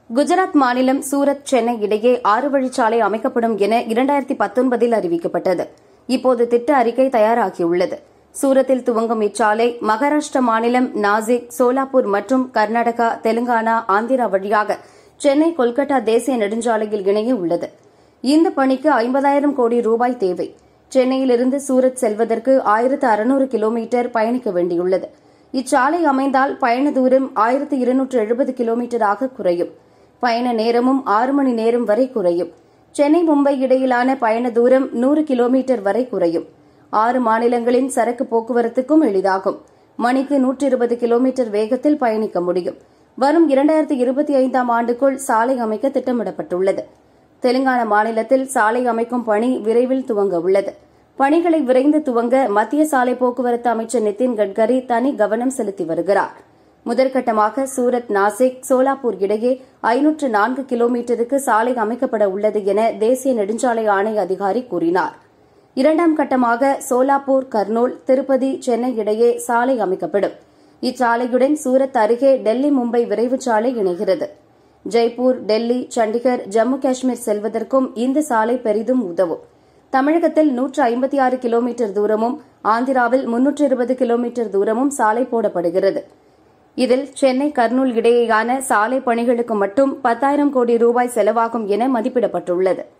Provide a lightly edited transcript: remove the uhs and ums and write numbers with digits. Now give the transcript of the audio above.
குஜராத் மாநிலம் சூரத் சென்னை இடையே 6 வழிச்சாலை அமைக்கப்படும் என 2019 அறிவிக்கப்பட்டது. இப்போது திட்ட அறிக்கை தயாராகியுள்ளது. சூரத்தில் துவங்கும் இச்சாலை மகாராஷ்டிரா மாநிலம் நாசிக், சோலாப்பூர் மற்றும் கர்நாடகா, தெலுங்கானா, ஆந்திரா வழியாக சென்னை கொல்கத்தா தேசிய நெடுஞ்சாலையில் இணைய உள்ளது. இந்த பணிக்கு 50,000 கோடி ரூபாய் தேவை. சென்னையிலிருந்து சூரத் செல்வதற்கு 1600 கிலோமீட்டர் பயணிக்க வேண்டியுள்ளது. இச்சாலை அமைந்தால் பயண தூரம் 1270 கிலோமீட்டராக குறையும். பயண நேரமும் 6 மணி நேரம் வரை குறையும். சென்னை மும்பை இடையிலான பயண தூரம் 100 கிலோமீட்டர் வரை குறையும். 6 மாநிலங்களின் சரக்கு போக்குவரத்துக்கும் எளிதாகும். மணிக்கு 120 கிலோமீட்டர் வேகத்தில் பயணிக்க முடியும். வரும் 2025ஆம் ஆண்டுக்குள் சாலை அமைக்க திட்டமிடப்பட்டுள்ளது. தெலுங்கானா மாநிலத்தில் சாலை அமைக்கும் பணி விரைவில் துவங்க உள்ளது. பணிகளை விரைந்து துவங்க மத்திய சாலை போக்குவரத்து அமைச்சர் நிதின் கட்கரி தனி கவனம் செலுத்தி வருகிறார். முதற்கட்டமாக சூரத், நாசிக், சோலாப்பூர் இடையே 504 கிலோமீட்டருக்கு சாலை அமைக்கப்பட உள்ளது என தேசிய நெடுஞ்சாலை ஆணைய அதிகாரி கூறினார். 2ஆம் கட்டமாக சோலாப்பூர், கர்னூல், திருப்பதி, சென்னை இடையே சாலை அமைக்கப்படும். இச்சாலையுடன் சூரத் அருகே டெல்லி மும்பை விரைவு சாலை இணைகிறது. ஜெய்ப்பூர், டெல்லி, சண்டிகர், ஜம்மு காஷ்மீர் செல்வதற்கும் இந்த சாலை பெரிதும் உதவும். தமிழகத்தில் 156 கிலோமீட்டர் தூரமும், ஆந்திராவில் 320 கிலோமீட்டர் தூரமும் சாலை போடப்படுகிறது. இதில் சென்னை, கர்னூல் இடையேயான சாலை பணிகளுக்கு மட்டும் 10,000 கோடி ரூபாய் செலவாகும் என மதிப்பிடப்பட்டுள்ளது.